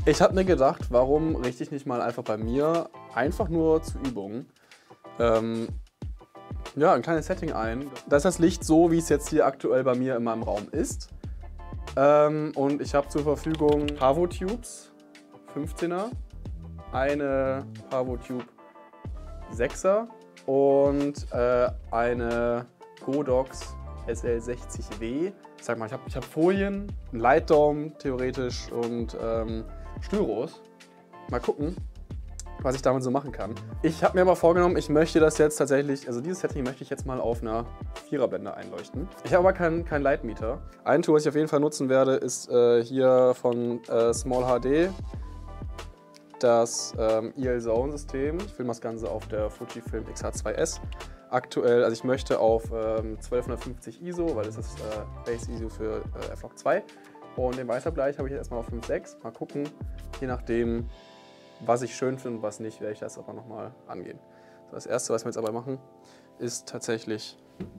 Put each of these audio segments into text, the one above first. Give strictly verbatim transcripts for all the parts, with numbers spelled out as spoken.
Ich habe mir gedacht, warum richte ich nicht mal einfach bei mir einfach nur zur Übung ähm, ja, ein kleines Setting ein. Da ist das Licht so, wie es jetzt hier aktuell bei mir in meinem Raum ist. Ähm, und ich habe zur Verfügung Pavo-Tubes fünfzehner, eine Pavo-Tube sechser und äh, eine Godox S L sechzig W. Ich sag mal, ich habe ich hab Folien, einen Lightdome theoretisch und ähm, Styros. Mal gucken, was ich damit so machen kann. Ich habe mir aber vorgenommen, ich möchte das jetzt tatsächlich, also dieses Setting möchte ich jetzt mal auf einer Viererblende einleuchten. Ich habe aber keinen kein Lightmeter. Ein Tool, was ich auf jeden Fall nutzen werde, ist äh, hier von äh, Small H D. Das ähm, E L Zone System. Ich filme das Ganze auf der Fujifilm X H zwei S. Aktuell, also ich möchte auf ähm, zwölfhundertfünfzig I S O, weil das ist äh, Base I S O für äh, F Log zwei. Und den Weißabgleich habe ich jetzt erstmal auf fünf Komma sechs. Mal gucken, je nachdem, was ich schön finde und was nicht, werde ich das aber nochmal angehen. So, das erste, was wir jetzt aber machen, ist tatsächlich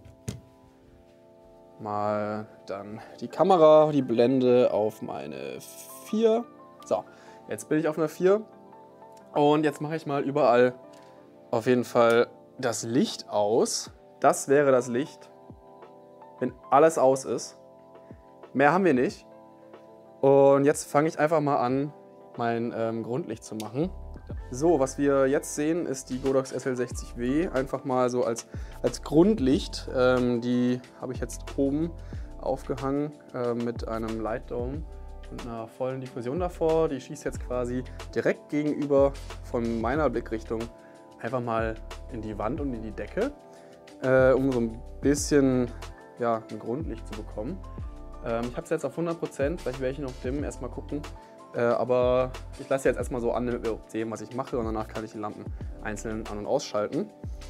mal dann die Kamera, die Blende auf meine vier. So, jetzt bin ich auf einer vier. Und jetzt mache ich mal überall auf jeden Fall das Licht aus. Das wäre das Licht, wenn alles aus ist. Mehr haben wir nicht. Und jetzt fange ich einfach mal an, mein ähm, Grundlicht zu machen. So, was wir jetzt sehen, ist die Godox S L sechzig W. Einfach mal so als, als Grundlicht. Ähm, die habe ich jetzt oben aufgehangen äh, mit einem Lightdome und einer vollen Diffusion davor. Die schießt jetzt quasi direkt gegenüber von meiner Blickrichtung einfach mal in die Wand und in die Decke, äh, um so ein bisschen ja, ein Grundlicht zu bekommen. Ähm, ich habe es jetzt auf hundert Prozent, vielleicht werde ich noch dimmen, erstmal gucken. Äh, aber ich lasse jetzt erstmal so an, damit wir sehen, was ich mache, und danach kann ich die Lampen einzeln an- und ausschalten.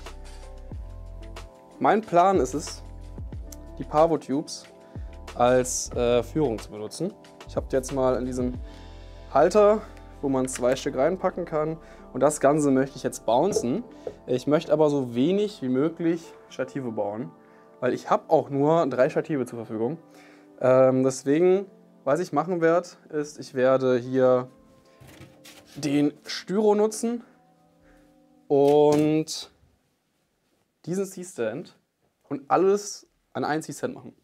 Mein Plan ist es, die Pavo-Tubes als äh, Führung zu benutzen. Ich habe jetzt mal in diesem Halter, wo man zwei Stück reinpacken kann, und das Ganze möchte ich jetzt bouncen. Ich möchte aber so wenig wie möglich Stative bauen, weil ich habe auch nur drei Stative zur Verfügung. Ähm, deswegen, was ich machen werde, ist, ich werde hier den Styro nutzen und diesen C-Stand und alles an einen C-Stand machen.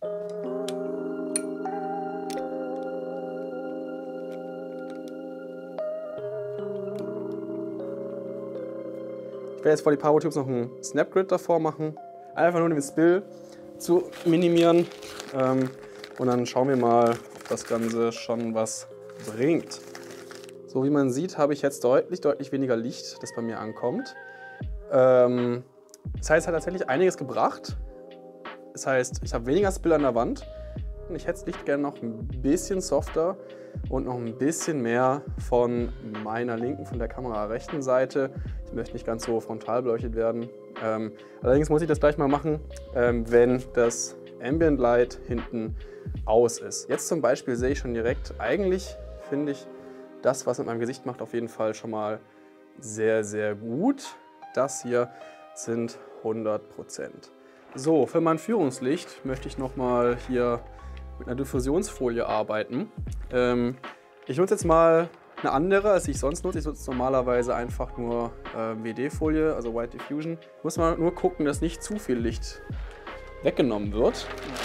Ich werde jetzt vor die Pavo-Tubes noch einen Snap-Grid davor machen, einfach nur um den Spill zu minimieren. Ähm, und dann schauen wir mal, ob das Ganze schon was bringt. So wie man sieht, habe ich jetzt deutlich, deutlich weniger Licht, das bei mir ankommt. Ähm, das heißt, es hat tatsächlich einiges gebracht. Das heißt, ich habe weniger Spill an der Wand. Und ich hätte das Licht gerne noch ein bisschen softer und noch ein bisschen mehr von meiner linken, von der Kamera rechten Seite. Ich möchte nicht ganz so frontal beleuchtet werden. Ähm, allerdings muss ich das gleich mal machen, ähm, wenn das Ambient Light hinten aus ist. Jetzt zum Beispiel sehe ich schon direkt, eigentlich finde ich das, was mit meinem Gesicht macht, auf jeden Fall schon mal sehr, sehr gut. Das hier sind hundert Prozent. So, für mein Führungslicht möchte ich nochmal hier mit einer Diffusionsfolie arbeiten. Ähm, ich nutze jetzt mal eine andere, als ich sonst nutze. Ich nutze normalerweise einfach nur äh, W D-Folie, also White Diffusion. Ich muss mal nur gucken, dass nicht zu viel Licht weggenommen wird.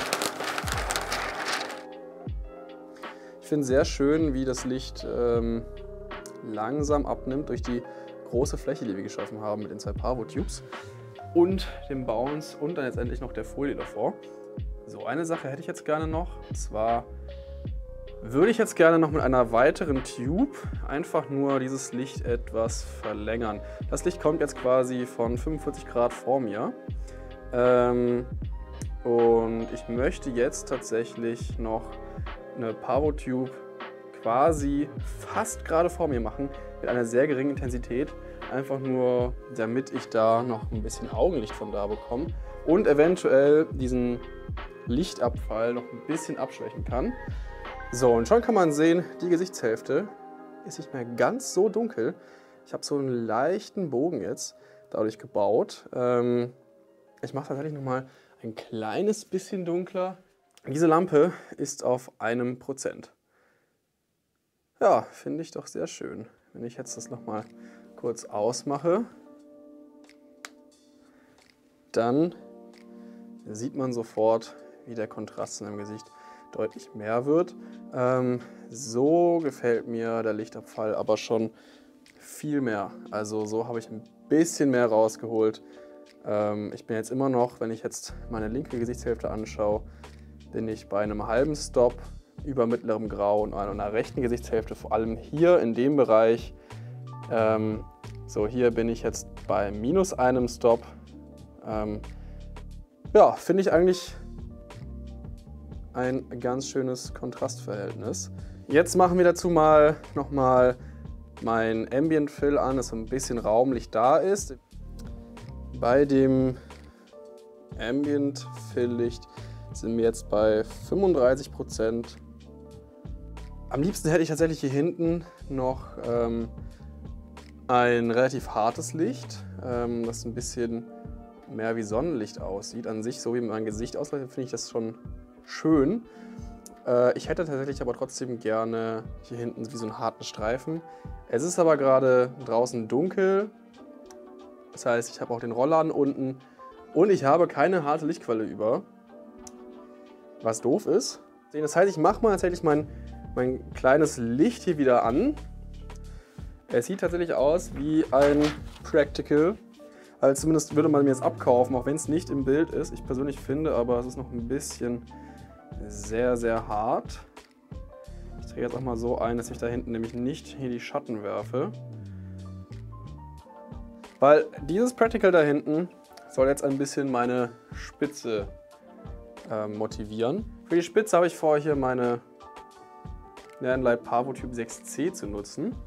Ich finde sehr schön, wie das Licht ähm, langsam abnimmt durch die große Fläche, die wir geschaffen haben mit den zwei Pavo-Tubes und dem Bounce und dann letztendlich noch der Folie davor. So, eine Sache hätte ich jetzt gerne noch, und zwar würde ich jetzt gerne noch mit einer weiteren Tube einfach nur dieses Licht etwas verlängern. Das Licht kommt jetzt quasi von fünfundvierzig Grad vor mir. Ähm, und ich möchte jetzt tatsächlich noch eine Pavo-Tube quasi fast gerade vor mir machen, mit einer sehr geringen Intensität. Einfach nur, damit ich da noch ein bisschen Augenlicht von da bekomme und eventuell diesen Lichtabfall noch ein bisschen abschwächen kann. So, und schon kann man sehen, die Gesichtshälfte ist nicht mehr ganz so dunkel. Ich habe so einen leichten Bogen jetzt dadurch gebaut. Ähm, ich mache tatsächlich noch mal ein kleines bisschen dunkler. Diese Lampe ist auf einem Prozent. Ja, finde ich doch sehr schön. Wenn ich jetzt das nochmal kurz ausmache, dann sieht man sofort, wie der Kontrast in dem Gesicht deutlich mehr wird. Ähm, so gefällt mir der Lichtabfall aber schon viel mehr. Also so habe ich ein bisschen mehr rausgeholt. Ähm, ich bin jetzt immer noch, wenn ich jetzt meine linke Gesichtshälfte anschaue, bin ich bei einem halben Stop über mittlerem Grau und einer rechten Gesichtshälfte, vor allem hier in dem Bereich. Ähm, so, hier bin ich jetzt bei minus einem Stop. Ähm, ja, finde ich eigentlich ein ganz schönes Kontrastverhältnis. Jetzt machen wir dazu mal nochmal mein Ambient Fill an, dass so ein bisschen Raumlicht da ist. Bei dem Ambient Fill Licht sind wir jetzt bei fünfunddreißig Prozent. Am liebsten hätte ich tatsächlich hier hinten noch ähm, ein relativ hartes Licht, ähm, das ein bisschen mehr wie Sonnenlicht aussieht. An sich, so wie mein Gesicht aussieht, finde ich das schon schön. Äh, ich hätte tatsächlich aber trotzdem gerne hier hinten wie so einen harten Streifen. Es ist aber gerade draußen dunkel. Das heißt, ich habe auch den Rollladen unten und ich habe keine harte Lichtquelle über. Was doof ist. Das heißt, ich mache mal tatsächlich mein, mein kleines Licht hier wieder an. Es sieht tatsächlich aus wie ein Practical. Also zumindest würde man mir jetzt abkaufen, auch wenn es nicht im Bild ist. Ich persönlich finde aber, es ist noch ein bisschen sehr, sehr hart. Ich drehe jetzt auch mal so ein, dass ich da hinten nämlich nicht hier die Schatten werfe. Weil dieses Practical da hinten soll jetzt ein bisschen meine Spitze äh, motivieren. Für die Spitze habe ich vor, hier meine Nanolyte Pavo Typ sechs C zu nutzen.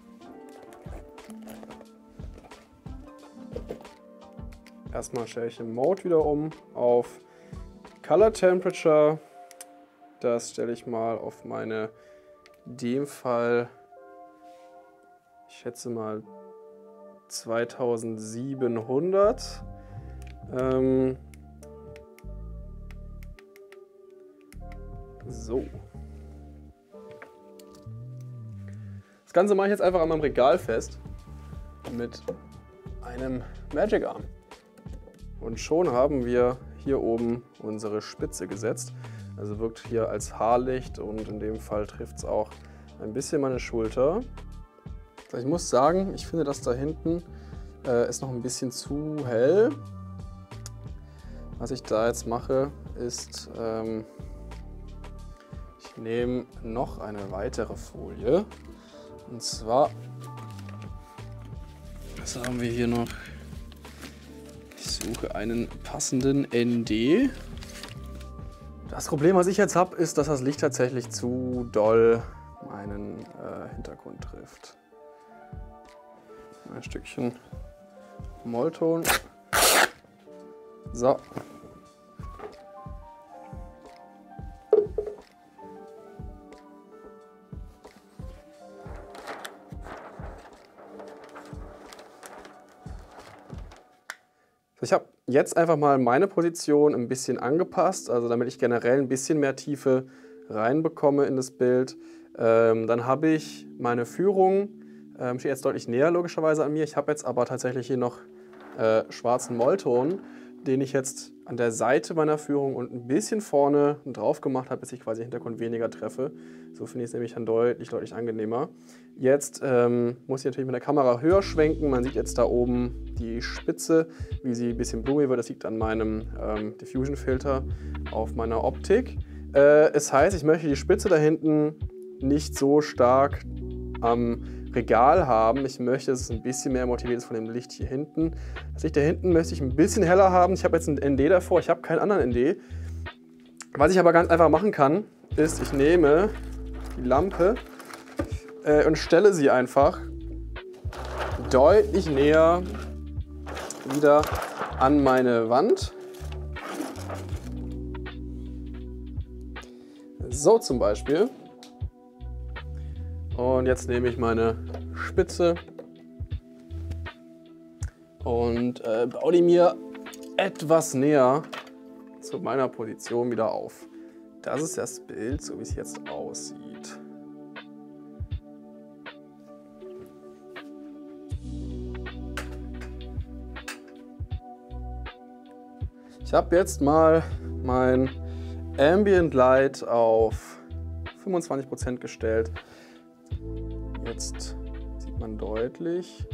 Erstmal stelle ich den Mode wieder um auf Color Temperature. Das stelle ich mal auf meine, in dem Fall, ich schätze mal zweitausendsiebenhundert. Ähm, so. Das Ganze mache ich jetzt einfach an meinem Regal fest mit einem Magic Arm. Und schon haben wir hier oben unsere Spitze gesetzt. Also wirkt hier als Haarlicht und in dem Fall trifft es auch ein bisschen meine Schulter. Ich muss sagen, ich finde das da hinten äh, ist noch ein bisschen zu hell. Was ich da jetzt mache, ist, ähm, ich nehme noch eine weitere Folie. Und zwar, was haben wir hier noch? Ich suche einen passenden N D. Das Problem, was ich jetzt habe, ist, dass das Licht tatsächlich zu doll meinen äh, Hintergrund trifft. Ein Stückchen Mollton. So. Ich habe jetzt einfach mal meine Position ein bisschen angepasst, also damit ich generell ein bisschen mehr Tiefe reinbekomme in das Bild. Ähm, dann habe ich meine Führung, ähm, steht jetzt deutlich näher logischerweise an mir. Ich habe jetzt aber tatsächlich hier noch äh, schwarzen Mollton, den ich jetzt an der Seite meiner Führung und ein bisschen vorne drauf gemacht habe, bis ich quasi den Hintergrund weniger treffe. So finde ich es nämlich dann deutlich, deutlich angenehmer. Jetzt ähm, muss ich natürlich mit der Kamera höher schwenken. Man sieht jetzt da oben die Spitze, wie sie ein bisschen blumig wird. Das liegt an meinem ähm, Diffusion-Filter auf meiner Optik. Äh, es heißt, ich möchte die Spitze da hinten nicht so stark am Regal haben. Ich möchte, dass es ein bisschen mehr motiviert ist von dem Licht hier hinten. Das Licht da hinten möchte ich ein bisschen heller haben. Ich habe jetzt einen N D davor, ich habe keinen anderen N D. Was ich aber ganz einfach machen kann, ist, ich nehme die Lampe äh, und stelle sie einfach deutlich näher wieder an meine Wand. So zum Beispiel. Und jetzt nehme ich meine Spitze und äh, baue die mir etwas näher zu meiner Position wieder auf. Das ist das Bild, so wie es jetzt aussieht. Ich habe jetzt mal mein Ambient Light auf fünfundzwanzig Prozent gestellt. Jetzt sieht man deutlich,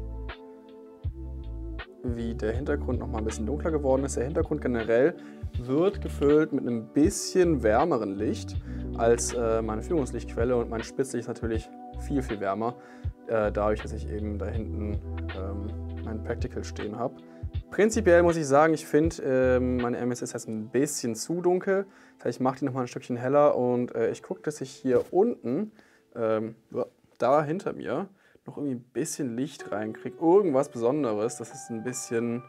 wie der Hintergrund noch mal ein bisschen dunkler geworden ist. Der Hintergrund generell wird gefüllt mit einem bisschen wärmeren Licht als äh, meine Führungslichtquelle und mein Spitzlicht ist natürlich viel, viel wärmer, äh, dadurch, dass ich eben da hinten ähm, mein Practical stehen habe. Prinzipiell muss ich sagen, ich finde, äh, meine M S ist jetzt ein bisschen zu dunkel. Das heißt, ich mache die noch mal ein Stückchen heller und äh, ich gucke, dass ich hier unten, ähm, da hinter mir, noch irgendwie ein bisschen Licht reinkriege. Irgendwas Besonderes, dass es ein bisschen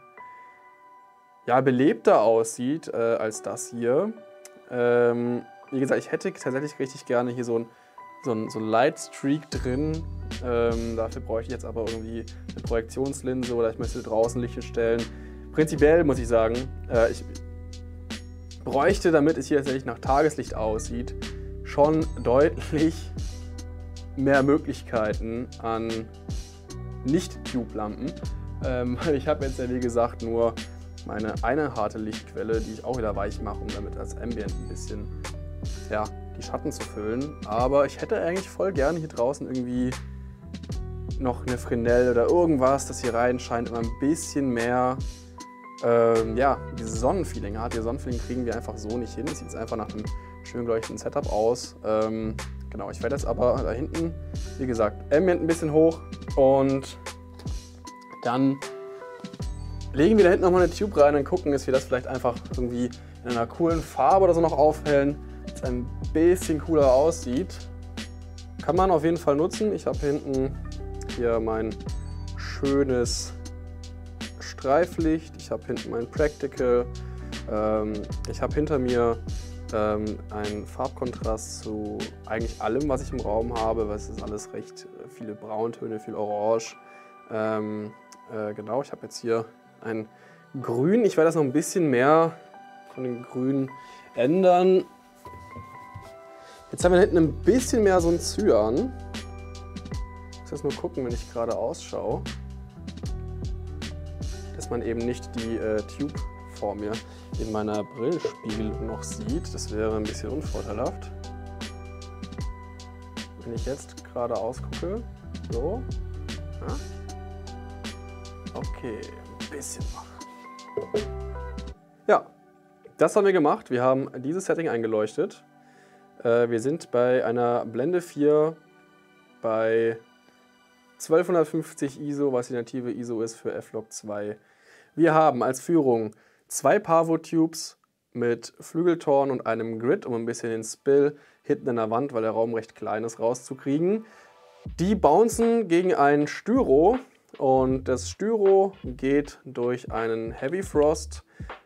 ja, belebter aussieht äh, als das hier. Ähm, wie gesagt, ich hätte tatsächlich richtig gerne hier so ein, so ein, so ein Lightstreak drin. Ähm, dafür bräuchte ich jetzt aber irgendwie eine Projektionslinse oder ich möchte draußen Licht stellen. Prinzipiell muss ich sagen, äh, ich bräuchte, damit es hier tatsächlich nach Tageslicht aussieht, schon deutlich mehr Möglichkeiten an Nicht-Tube-Lampen. Ähm, ich habe jetzt ja wie gesagt nur meine eine harte Lichtquelle, die ich auch wieder weich mache, um damit als Ambient ein bisschen ja, die Schatten zu füllen. Aber ich hätte eigentlich voll gerne hier draußen irgendwie noch eine Fresnel oder irgendwas, das hier reinscheint, immer ein bisschen mehr ähm, ja, dieses Sonnenfeeling hat. Ihr Sonnenfeeling kriegen wir einfach so nicht hin. Es sieht einfach nach einem schön geleuchteten Setup aus. Ähm, genau, ich werde jetzt aber da hinten, wie gesagt, Ambient ein bisschen hoch und dann legen wir da hinten nochmal eine Tube rein und gucken, dass wir das vielleicht einfach irgendwie in einer coolen Farbe oder so noch aufhellen, dass es ein bisschen cooler aussieht. Kann man auf jeden Fall nutzen. Ich habe hinten hier mein schönes Streiflicht, ich habe hinten mein Practical, ähm, ich habe hinter mir ähm, einen Farbkontrast zu eigentlich allem, was ich im Raum habe, weil es ist alles recht viele Brauntöne, viel Orange. Ähm, äh, genau, ich habe jetzt hier ein Grün. Ich werde das noch ein bisschen mehr von den Grünen ändern. Jetzt haben wir hinten ein bisschen mehr so ein Cyan. Ich muss jetzt nur gucken, wenn ich gerade ausschaue, dass man eben nicht die äh, Tube vor mir in meiner Brillenspiegelung noch sieht. Das wäre ein bisschen unvorteilhaft. Wenn ich jetzt gerade ausgucke, so. Ja. Okay, ein bisschen wach. Ja, das haben wir gemacht. Wir haben dieses Setting eingeleuchtet. Äh, wir sind bei einer Blende vier bei zwölfhundertfünfzig I S O, was die native I S O ist für F Log zwei. Wir haben als Führung zwei Pavo-Tubes mit Flügeltoren und einem Grid, um ein bisschen den Spill hinten in der Wand, weil der Raum recht klein ist, rauszukriegen. Die bouncen gegen ein Styro und das Styro geht durch einen Heavy Frost.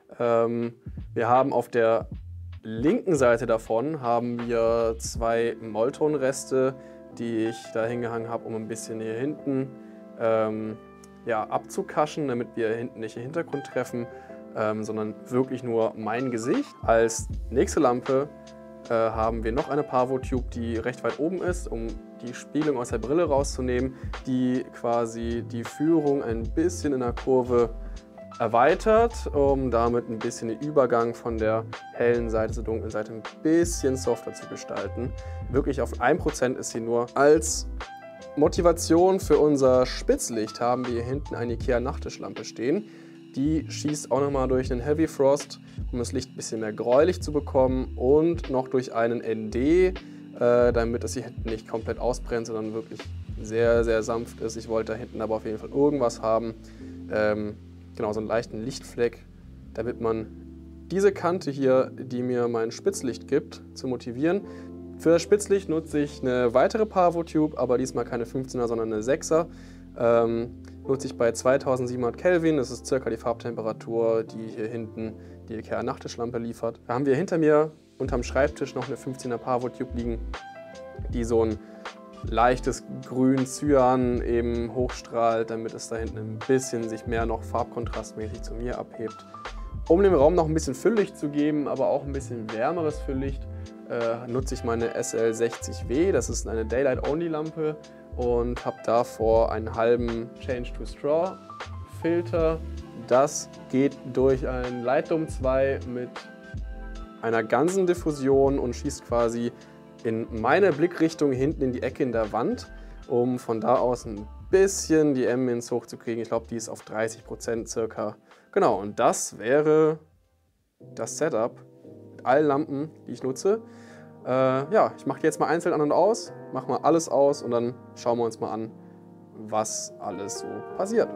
Ähm, wir haben auf der linken Seite davon haben wir zwei Molton-Reste, die ich da hingehangen habe, um ein bisschen hier hinten ähm, ja, abzukaschen, damit wir hinten nicht den Hintergrund treffen, ähm, sondern wirklich nur mein Gesicht. Als nächste Lampe äh, haben wir noch eine Pavo-Tube, die recht weit oben ist, um die Spiegelung aus der Brille rauszunehmen, die quasi die Führung ein bisschen in der Kurve erweitert, um damit ein bisschen den Übergang von der hellen Seite zur dunklen Seite ein bisschen softer zu gestalten. Wirklich auf ein Prozent ist sie nur. Als Motivation für unser Spitzlicht haben wir hier hinten eine IKEA Nachttischlampe stehen. Die schießt auch nochmal durch einen Heavy Frost, um das Licht ein bisschen mehr gräulich zu bekommen und noch durch einen N D, äh, damit es hier hinten nicht komplett ausbrennt, sondern wirklich sehr, sehr sanft ist. Ich wollte da hinten aber auf jeden Fall irgendwas haben, ähm, genau, so einen leichten Lichtfleck, damit man diese Kante hier, die mir mein Spitzlicht gibt, zu motivieren. Für das Spitzlicht nutze ich eine weitere Pavo-Tube, aber diesmal keine fünfzehner, sondern eine sechser. Ähm, nutze ich bei zweitausendsiebenhundert Kelvin, das ist circa die Farbtemperatur, die hier hinten die IKEA Nachttischlampe liefert. Da haben wir hinter mir unterm Schreibtisch noch eine fünfzehner Pavo-Tube liegen, die so ein leichtes Grün-Cyan eben hochstrahlt, damit es da hinten ein bisschen sich mehr noch farbkontrastmäßig zu mir abhebt. Um dem Raum noch ein bisschen Fülllicht zu geben, aber auch ein bisschen wärmeres Fülllicht, äh, nutze ich meine S L sechzig W. Das ist eine Daylight-Only-Lampe und habe davor einen halben Change to Straw Filter, Das geht durch ein Light-Dome zwei mit einer ganzen Diffusion und schießt quasi in meine Blickrichtung hinten in die Ecke in der Wand, um von da aus ein bisschen die M-Mins hochzukriegen. Ich glaube, die ist auf dreißig Prozent circa. Genau, und das wäre das Setup mit allen Lampen, die ich nutze. Äh, ja, ich mache die jetzt mal einzeln an und aus, mache mal alles aus und dann schauen wir uns mal an, was alles so passiert.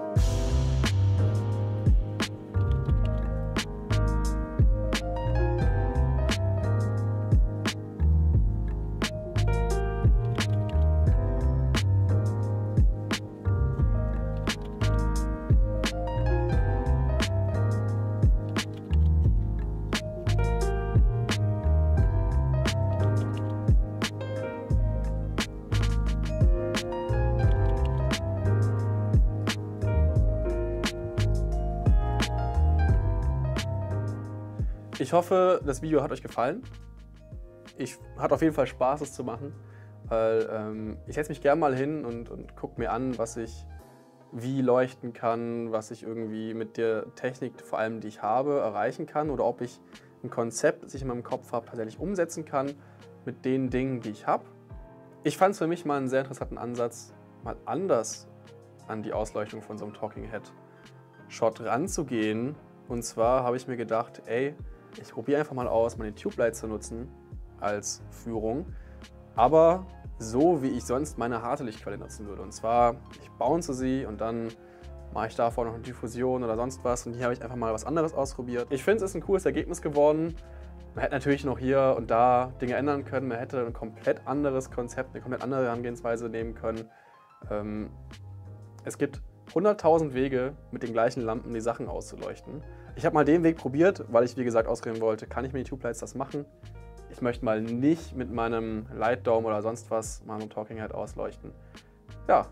Ich hoffe, das Video hat euch gefallen. Ich hatte auf jeden Fall Spaß, es zu machen, weil ähm, ich setze mich gerne mal hin und, und gucke mir an, was ich wie leuchten kann, was ich irgendwie mit der Technik, vor allem die ich habe, erreichen kann oder ob ich ein Konzept, das ich in meinem Kopf habe, tatsächlich umsetzen kann mit den Dingen, die ich habe. Ich fand es für mich mal einen sehr interessanten Ansatz, mal anders an die Ausleuchtung von so einem Talking Head Shot ranzugehen. Und zwar habe ich mir gedacht, ey, ich probiere einfach mal aus, meine Tube Light zu nutzen als Führung, aber so, wie ich sonst meine harte Lichtquelle nutzen würde. Und zwar, ich bounce sie und dann mache ich davor noch eine Diffusion oder sonst was. Und hier habe ich einfach mal was anderes ausprobiert. Ich finde, es ist ein cooles Ergebnis geworden. Man hätte natürlich noch hier und da Dinge ändern können. Man hätte ein komplett anderes Konzept, eine komplett andere Herangehensweise nehmen können. Ähm, es gibt hunderttausend Wege, mit den gleichen Lampen die Sachen auszuleuchten. Ich habe mal den Weg probiert, weil ich, wie gesagt, ausprobieren wollte, kann ich mit den Tube Lights das machen? Ich möchte mal nicht mit meinem Light Dome oder sonst was meinem Talking Head ausleuchten. Ja,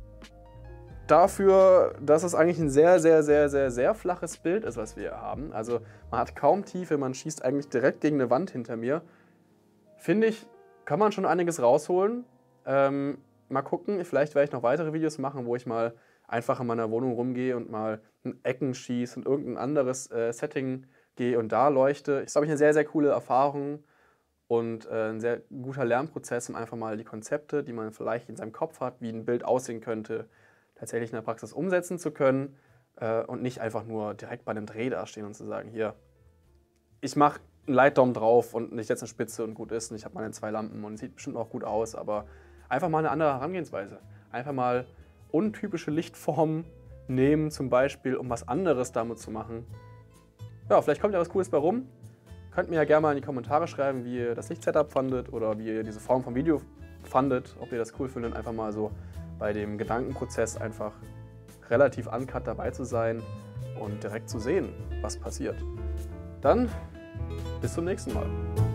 dafür, dass es eigentlich ein sehr, sehr, sehr, sehr, sehr flaches Bild ist, was wir hier haben. Also man hat kaum Tiefe, man schießt eigentlich direkt gegen eine Wand hinter mir. Finde ich, kann man schon einiges rausholen. Ähm, mal gucken, vielleicht werde ich noch weitere Videos machen, wo ich mal einfach in meiner Wohnung rumgehe und mal in Ecken schieße und irgendein anderes äh, Setting gehe und da leuchte. Das ist, glaube ich, eine sehr, sehr coole Erfahrung und äh, ein sehr guter Lernprozess, um einfach mal die Konzepte, die man vielleicht in seinem Kopf hat, wie ein Bild aussehen könnte, tatsächlich in der Praxis umsetzen zu können äh, und nicht einfach nur direkt bei einem Dreh dastehen und zu sagen, hier, ich mache einen Light Dome drauf und ich setze eine Spitze und gut ist und ich habe meine zwei Lampen und es sieht bestimmt auch gut aus, aber einfach mal eine andere Herangehensweise. Einfach mal untypische Lichtformen nehmen, zum Beispiel, um was anderes damit zu machen. Ja, vielleicht kommt ja was Cooles bei rum. Könnt mir ja gerne mal in die Kommentare schreiben, wie ihr das Lichtsetup fandet oder wie ihr diese Form vom Video fandet, ob ihr das cool findet, einfach mal so bei dem Gedankenprozess einfach relativ uncut dabei zu sein und direkt zu sehen, was passiert. Dann bis zum nächsten Mal.